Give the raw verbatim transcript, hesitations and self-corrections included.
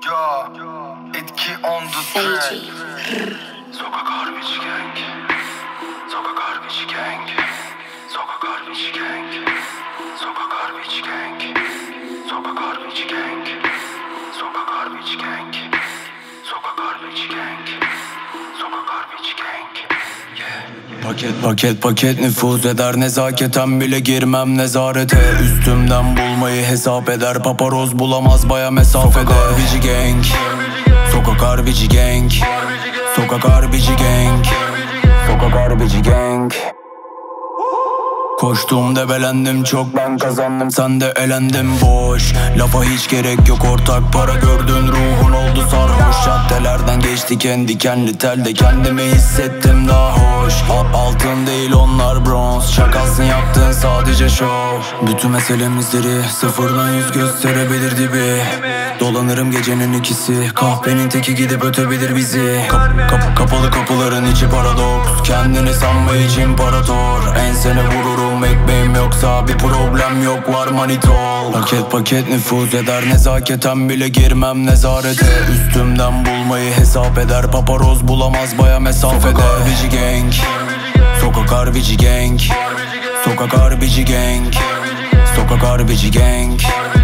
Ya etki on the track. Sokak harbici gang. Sokak harbici gang. Sokak harbici gang. Sokak harbici gang. Sokak harbici gang. Sokak harbici gang. Sokak harbici gang. Sokak harbici gang. Paket paket paket nüfuz eder, nezaketen bile girmem nezarete. Üstümden bulmayı hesap eder, paparoz bulamaz baya mesafede. Sokak harbici gang. Sokak harbici gang. Sokak harbici gang. Sokak harbici gang. Koştum debelendim çok, ben kazandım sen de elendin boş. Lafa hiç gerek yok, ortak para gördün, ruhun oldu sarhoş. Caddelerden geçti kendi kendi telde, kendimi hissettim daha hoş. Altın değil onlar bronz, şakalsın yaptığın sadece şov. Bütün meselemizleri sıfırdan yüz gösterebilir dibi. Dolanırım gecenin ikisi, kahvenin teki gidip ötebilir bizi. Kap kap kapalı kapıların içi paradoks, kendini sanma hiç imparator. Ensene vururum, ekmeğim yoksa bir problem yok, var manitol. Paket paket nüfuz eder, nezaketen bile girmem nezarete. Üstümden bulmayı hesap eder, paparoz bulamaz baya mesafede. Sokak harbici gang. Sokak harbici gang. Sokak harbici gang. Sokak harbici gang.